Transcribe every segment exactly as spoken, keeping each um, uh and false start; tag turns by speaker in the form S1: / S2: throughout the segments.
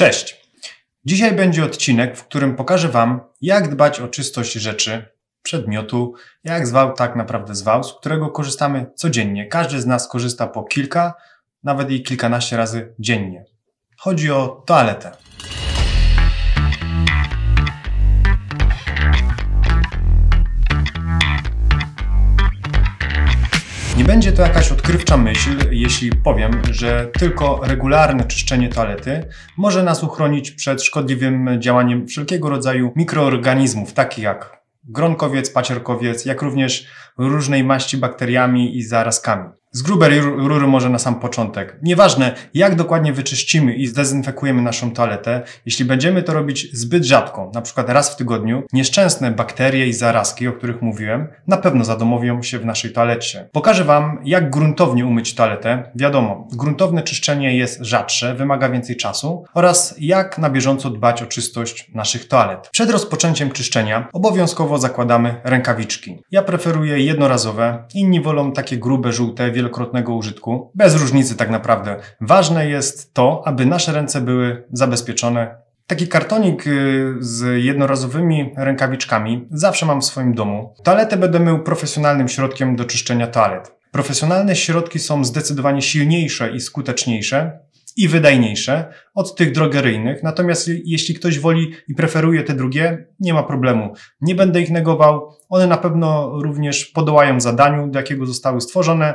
S1: Cześć! Dzisiaj będzie odcinek, w którym pokażę Wam, jak dbać o czystość rzeczy, przedmiotu, jak zwał, tak naprawdę zwał, z którego korzystamy codziennie. Każdy z nas korzysta po kilka, nawet i kilkanaście razy dziennie. Chodzi o toaletę. Nie będzie to jakaś odkrywcza myśl, jeśli powiem, że tylko regularne czyszczenie toalety może nas uchronić przed szkodliwym działaniem wszelkiego rodzaju mikroorganizmów, takich jak gronkowiec, pacierkowiec, jak również różnej maści bakteriami i zarazkami. Z grubej rury może na sam początek. Nieważne, jak dokładnie wyczyścimy i zdezynfekujemy naszą toaletę, jeśli będziemy to robić zbyt rzadko, na przykład raz w tygodniu, nieszczęsne bakterie i zarazki, o których mówiłem, na pewno zadomowią się w naszej toalecie. Pokażę Wam, jak gruntownie umyć toaletę. Wiadomo, gruntowne czyszczenie jest rzadsze, wymaga więcej czasu oraz jak na bieżąco dbać o czystość naszych toalet. Przed rozpoczęciem czyszczenia obowiązkowo zakładamy rękawiczki. Ja preferuję jednorazowe, inni wolą takie grube, żółte, wielokrotnego użytku. Bez różnicy tak naprawdę. Ważne jest to, aby nasze ręce były zabezpieczone. Taki kartonik z jednorazowymi rękawiczkami zawsze mam w swoim domu. Toaletę będę mył profesjonalnym środkiem do czyszczenia toalet. Profesjonalne środki są zdecydowanie silniejsze i skuteczniejsze i wydajniejsze od tych drogeryjnych, natomiast jeśli ktoś woli i preferuje te drugie, nie ma problemu. Nie będę ich negował, one na pewno również podołają zadaniu, do jakiego zostały stworzone.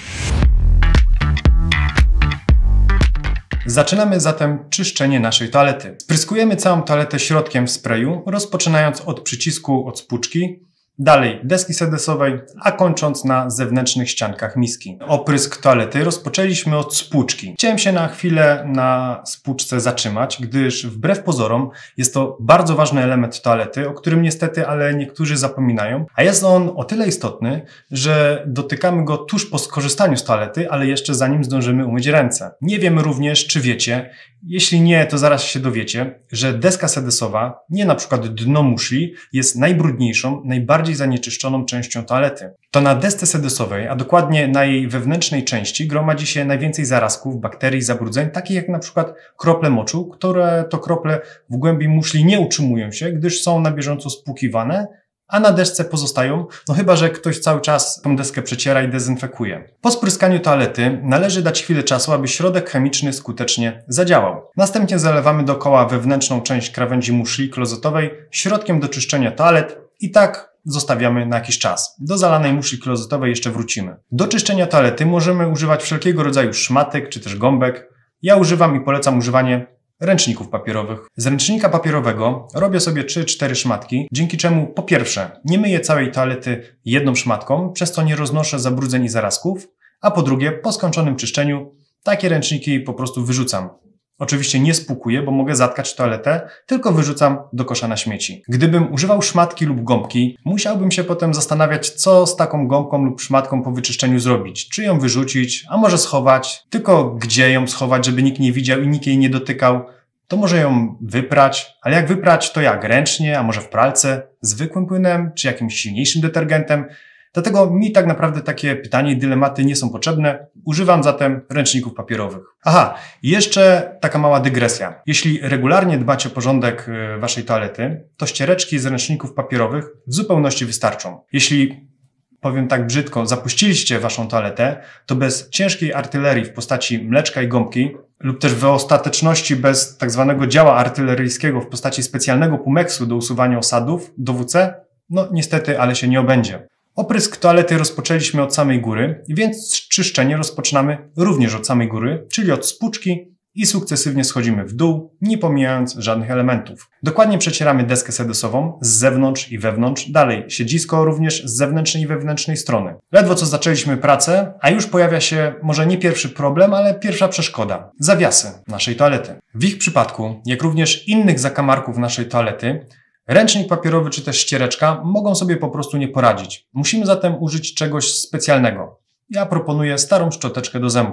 S1: Zaczynamy zatem czyszczenie naszej toalety. Spryskujemy całą toaletę środkiem w sprayu, rozpoczynając od przycisku od spłuczki, dalej deski sedesowej, a kończąc na zewnętrznych ściankach miski. Oprysk toalety rozpoczęliśmy od spłuczki. Chciałem się na chwilę na spłuczce zatrzymać, gdyż wbrew pozorom jest to bardzo ważny element toalety, o którym niestety, ale niektórzy zapominają, a jest on o tyle istotny, że dotykamy go tuż po skorzystaniu z toalety, ale jeszcze zanim zdążymy umyć ręce. Nie wiemy również, czy wiecie, jeśli nie, to zaraz się dowiecie, że deska sedesowa, nie na przykład dno muszli, jest najbrudniejszą, najbardziej zanieczyszczoną częścią toalety. To na desce sedesowej, a dokładnie na jej wewnętrznej części, gromadzi się najwięcej zarazków, bakterii, zabrudzeń, takich jak na przykład krople moczu, które to krople w głębi muszli nie utrzymują się, gdyż są na bieżąco spłukiwane, a na desce pozostają, no chyba że ktoś cały czas tą deskę przeciera i dezynfekuje. Po spryskaniu toalety należy dać chwilę czasu, aby środek chemiczny skutecznie zadziałał. Następnie zalewamy dookoła wewnętrzną część krawędzi muszli klozetowej środkiem do czyszczenia toalet i tak zostawiamy na jakiś czas. Do zalanej muszli klozetowej jeszcze wrócimy. Do czyszczenia toalety możemy używać wszelkiego rodzaju szmatek czy też gąbek. Ja używam i polecam używanie ręczników papierowych. Z ręcznika papierowego robię sobie trzy cztery szmatki, dzięki czemu po pierwsze nie myję całej toalety jedną szmatką, przez co nie roznoszę zabrudzeń i zarazków, a po drugie po skończonym czyszczeniu takie ręczniki po prostu wyrzucam. Oczywiście nie spłukuję, bo mogę zatkać toaletę, tylko wyrzucam do kosza na śmieci. Gdybym używał szmatki lub gąbki, musiałbym się potem zastanawiać, co z taką gąbką lub szmatką po wyczyszczeniu zrobić. Czy ją wyrzucić, a może schować, tylko gdzie ją schować, żeby nikt nie widział i nikt jej nie dotykał. To może ją wyprać, ale jak wyprać, to jak? Ręcznie, a może w pralce, zwykłym płynem, czy jakimś silniejszym detergentem? Dlatego mi tak naprawdę takie pytania i dylematy nie są potrzebne. Używam zatem ręczników papierowych. Aha, jeszcze taka mała dygresja. Jeśli regularnie dbacie o porządek waszej toalety, to ściereczki z ręczników papierowych w zupełności wystarczą. Jeśli, powiem tak brzydko, zapuściliście waszą toaletę, to bez ciężkiej artylerii w postaci mleczka i gąbki lub też w ostateczności bez tak zwanego działa artyleryjskiego w postaci specjalnego pumeksu do usuwania osadów do W C, no niestety, ale się nie obędzie. Oprysk toalety rozpoczęliśmy od samej góry, więc czyszczenie rozpoczynamy również od samej góry, czyli od spłuczki i sukcesywnie schodzimy w dół, nie pomijając żadnych elementów. Dokładnie przecieramy deskę sedesową z zewnątrz i wewnątrz, dalej siedzisko również z zewnętrznej i wewnętrznej strony. Ledwo co zaczęliśmy pracę, a już pojawia się może nie pierwszy problem, ale pierwsza przeszkoda. Zawiasy naszej toalety. W ich przypadku, jak również innych zakamarków naszej toalety, ręcznik papierowy czy też ściereczka mogą sobie po prostu nie poradzić. Musimy zatem użyć czegoś specjalnego. Ja proponuję starą szczoteczkę do zębów.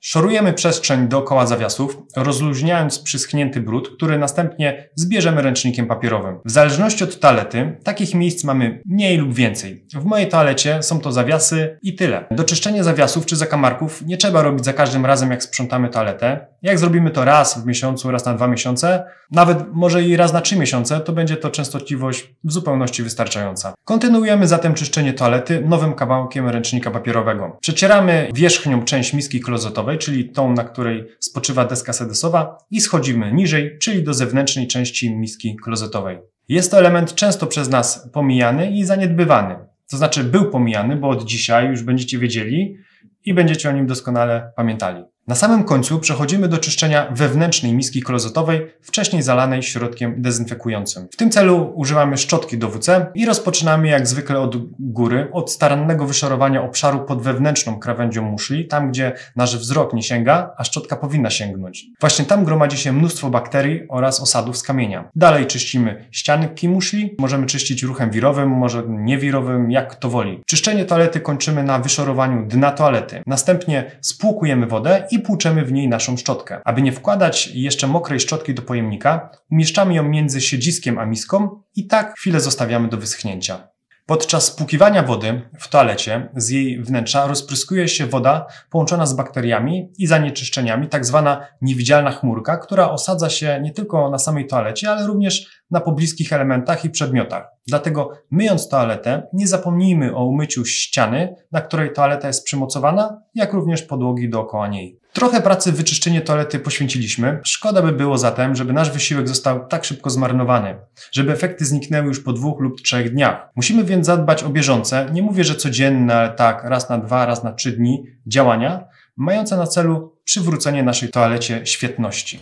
S1: Szorujemy przestrzeń dookoła zawiasów, rozluźniając przyschnięty brud, który następnie zbierzemy ręcznikiem papierowym. W zależności od toalety, takich miejsc mamy mniej lub więcej. W mojej toalecie są to zawiasy i tyle. Do czyszczenia zawiasów czy zakamarków nie trzeba robić za każdym razem, jak sprzątamy toaletę. Jak zrobimy to raz w miesiącu, raz na dwa miesiące, nawet może i raz na trzy miesiące, to będzie to częstotliwość w zupełności wystarczająca. Kontynuujemy zatem czyszczenie toalety nowym kawałkiem ręcznika papierowego. Przecieramy wierzchnią część miski klozetowej, czyli tą, na której spoczywa deska sedesowa, i schodzimy niżej, czyli do zewnętrznej części miski klozetowej. Jest to element często przez nas pomijany i zaniedbywany. To znaczy był pomijany, bo od dzisiaj już będziecie wiedzieli i będziecie o nim doskonale pamiętali. Na samym końcu przechodzimy do czyszczenia wewnętrznej miski klozetowej, wcześniej zalanej środkiem dezynfekującym. W tym celu używamy szczotki do W C i rozpoczynamy jak zwykle od góry, od starannego wyszorowania obszaru pod wewnętrzną krawędzią muszli, tam gdzie nasz wzrok nie sięga, a szczotka powinna sięgnąć. Właśnie tam gromadzi się mnóstwo bakterii oraz osadów z kamienia. Dalej czyścimy ścianki muszli, możemy czyścić ruchem wirowym, może niewirowym, jak to woli. Czyszczenie toalety kończymy na wyszorowaniu dna toalety. Następnie spłukujemy wodę i płuczemy w niej naszą szczotkę. Aby nie wkładać jeszcze mokrej szczotki do pojemnika, umieszczamy ją między siedziskiem a miską i tak chwilę zostawiamy do wyschnięcia. Podczas spłukiwania wody w toalecie z jej wnętrza rozpryskuje się woda połączona z bakteriami i zanieczyszczeniami, tak zwana niewidzialna chmurka, która osadza się nie tylko na samej toalecie, ale również na pobliskich elementach i przedmiotach. Dlatego myjąc toaletę, nie zapomnijmy o umyciu ściany, na której toaleta jest przymocowana, jak również podłogi dookoła niej. Trochę pracy w wyczyszczeniu toalety poświęciliśmy. Szkoda by było zatem, żeby nasz wysiłek został tak szybko zmarnowany, żeby efekty zniknęły już po dwóch lub trzech dniach. Musimy więc zadbać o bieżące, nie mówię, że codzienne, ale tak raz na dwa, raz na trzy dni działania, mające na celu przywrócenie naszej toalecie świetności.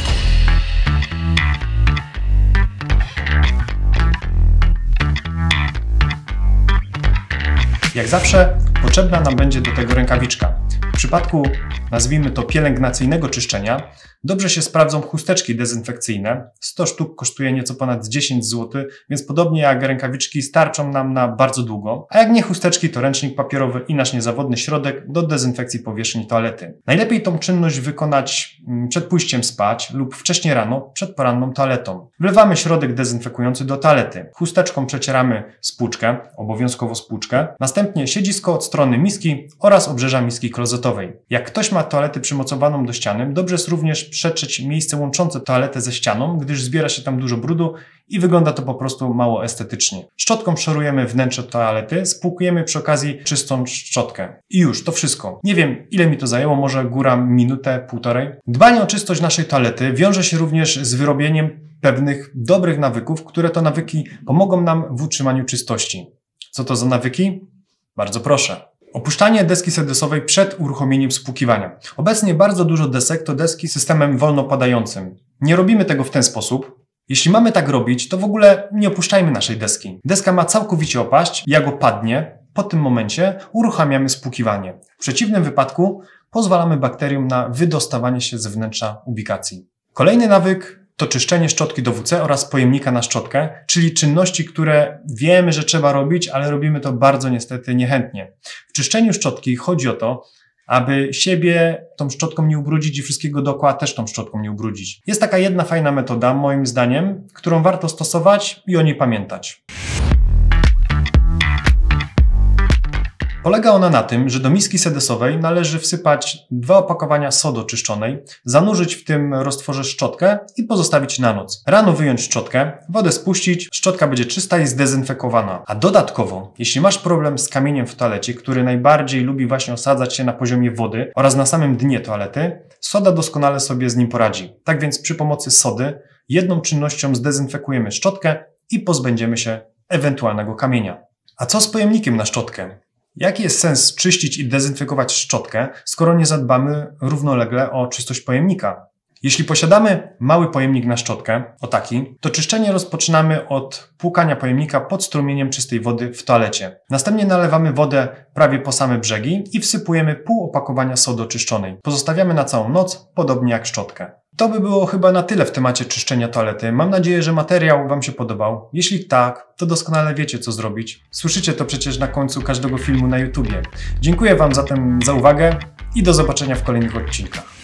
S1: Jak zawsze potrzebna nam będzie do tego rękawiczka. W przypadku, nazwijmy to, pielęgnacyjnego czyszczenia, dobrze się sprawdzą chusteczki dezynfekcyjne. sto sztuk kosztuje nieco ponad dziesięć złotych, więc podobnie jak rękawiczki starczą nam na bardzo długo. A jak nie chusteczki, to ręcznik papierowy i nasz niezawodny środek do dezynfekcji powierzchni toalety. Najlepiej tą czynność wykonać przed pójściem spać lub wcześniej rano przed poranną toaletą. Wlewamy środek dezynfekujący do toalety. Chusteczką przecieramy spłuczkę, obowiązkowo spłuczkę, następnie siedzisko od strony miski oraz obrzeża miski klozetowej. Jak ktoś ma toaletę przymocowaną do ściany, dobrze jest również przetrzeć miejsce łączące toaletę ze ścianą, gdyż zbiera się tam dużo brudu i wygląda to po prostu mało estetycznie. Szczotką szorujemy wnętrze toalety, spłukujemy przy okazji czystą szczotkę. I już, to wszystko. Nie wiem, ile mi to zajęło, może góra minutę, półtorej. Dbanie o czystość naszej toalety wiąże się również z wyrobieniem pewnych dobrych nawyków, które to nawyki pomogą nam w utrzymaniu czystości. Co to za nawyki? Bardzo proszę. Opuszczanie deski sedesowej przed uruchomieniem spłukiwania. Obecnie bardzo dużo desek to deski z systemem wolnopadającym. Nie robimy tego w ten sposób. Jeśli mamy tak robić, to w ogóle nie opuszczajmy naszej deski. Deska ma całkowicie opaść, jak opadnie, po tym momencie uruchamiamy spłukiwanie. W przeciwnym wypadku pozwalamy bakteriom na wydostawanie się z wnętrza ubikacji. Kolejny nawyk to czyszczenie szczotki do W C oraz pojemnika na szczotkę, czyli czynności, które wiemy, że trzeba robić, ale robimy to bardzo niestety niechętnie. W czyszczeniu szczotki chodzi o to, aby siebie tą szczotką nie ubrudzić i wszystkiego dookoła też tą szczotką nie ubrudzić. Jest taka jedna fajna metoda, moim zdaniem, którą warto stosować i o niej pamiętać. Polega ona na tym, że do miski sedesowej należy wsypać dwa opakowania sody oczyszczonej, zanurzyć w tym roztworze szczotkę i pozostawić na noc. Rano wyjąć szczotkę, wodę spuścić, szczotka będzie czysta i zdezynfekowana. A dodatkowo, jeśli masz problem z kamieniem w toalecie, który najbardziej lubi właśnie osadzać się na poziomie wody oraz na samym dnie toalety, soda doskonale sobie z nim poradzi. Tak więc przy pomocy sody jedną czynnością zdezynfekujemy szczotkę i pozbędziemy się ewentualnego kamienia. A co z pojemnikiem na szczotkę? Jaki jest sens czyścić i dezynfekować szczotkę, skoro nie zadbamy równolegle o czystość pojemnika? Jeśli posiadamy mały pojemnik na szczotkę, o taki, to czyszczenie rozpoczynamy od płukania pojemnika pod strumieniem czystej wody w toalecie. Następnie nalewamy wodę prawie po same brzegi i wsypujemy pół opakowania sody oczyszczonej. Pozostawiamy na całą noc, podobnie jak szczotkę. To by było chyba na tyle w temacie czyszczenia toalety. Mam nadzieję, że materiał Wam się podobał. Jeśli tak, to doskonale wiecie, co zrobić. Słyszycie to przecież na końcu każdego filmu na YouTubie. Dziękuję Wam zatem za uwagę i do zobaczenia w kolejnych odcinkach.